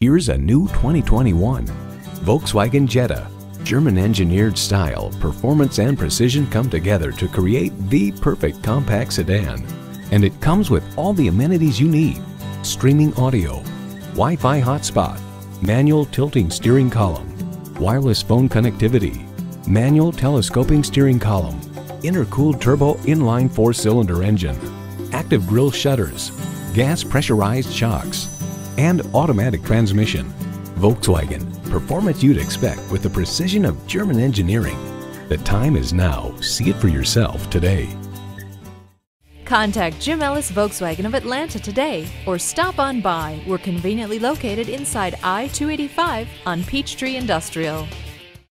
Here's a new 2021 Volkswagen Jetta. German-engineered style, performance, and precision come together to create the perfect compact sedan. And it comes with all the amenities you need: streaming audio, Wi-Fi hotspot, manual tilting steering column, wireless phone connectivity, manual telescoping steering column, intercooled turbo inline 4-cylinder engine, active grille shutters, gas pressurized shocks, and automatic transmission. Volkswagen, performance you'd expect with the precision of German engineering. The time is now. See it for yourself today. Contact Jim Ellis Volkswagen of Atlanta today or stop on by. We're conveniently located inside I-285 on Peachtree Industrial.